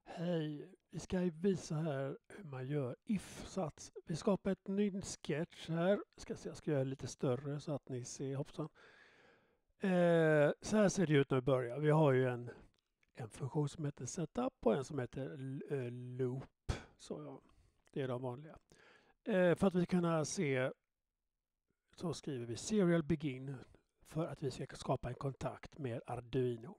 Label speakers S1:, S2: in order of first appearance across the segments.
S1: Hej, vi ska visa här hur man gör if-sats. Vi skapar ett ny sketch här. Jag ska göra det lite större så att ni ser, hoppsan. Så här ser det ut när vi börjar. Vi har ju en funktion som heter setup och en som heter loop. Så ja, det är de vanliga. För att vi ska kunna se så skriver vi serial begin för att vi ska skapa en kontakt med Arduino.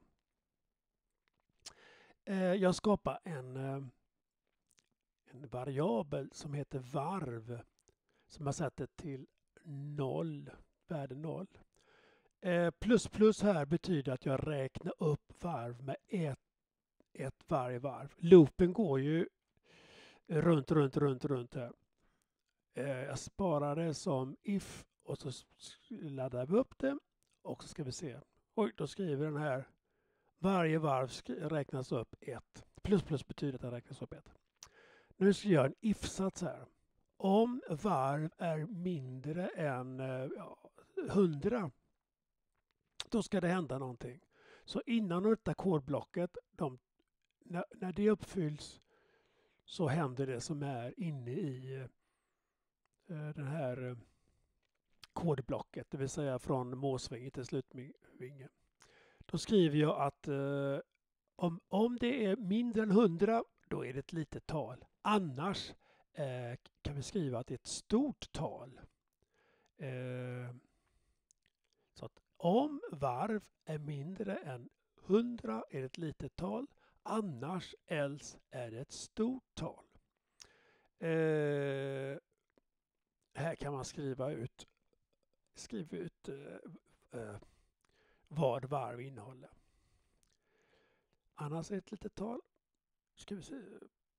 S1: Jag skapar en variabel som heter varv som jag sätter till 0, värde 0. Plus här betyder att jag räknar upp varv med ett varje varv. Loopen går ju runt här. Jag sparar det som if och så laddar vi upp det och så ska vi se. Oj, då skriver den här varje varv räknas upp 1. Plus betyder att det räknas upp 1. Nu ska jag göra en if-sats här. Om varv är mindre än 100 då ska det hända någonting. Så innan detta kodblocket, när det uppfylls så händer det som är inne i den här kodblocket, det vill säga från målsvinge till slutvinge. Då skriver jag att om det är mindre än 100 då är det ett litet tal. Annars kan vi skriva att det är ett stort tal. Så att om varv är mindre än 100 är det ett litet tal. Annars else är det ett stort tal. Här kan man skriva ut vad varv innehåller. Annars är det ett litet tal. Ska vi se.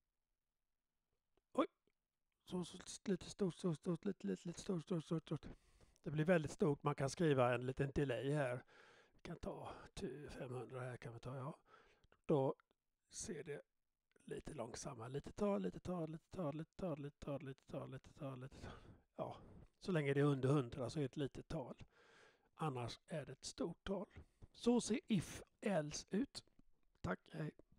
S1: Oj. Så lite stort, lite stort. Det blir väldigt stort. Man kan skriva en liten delay här. Vi kan ta 500 här kan vi ta. Ja. Då ser det lite långsammare. Lite tal. Ja, så länge det är under 100 så är det ett litet tal. Annars är det ett stort tal. Så ser if else ut. Tack, hej.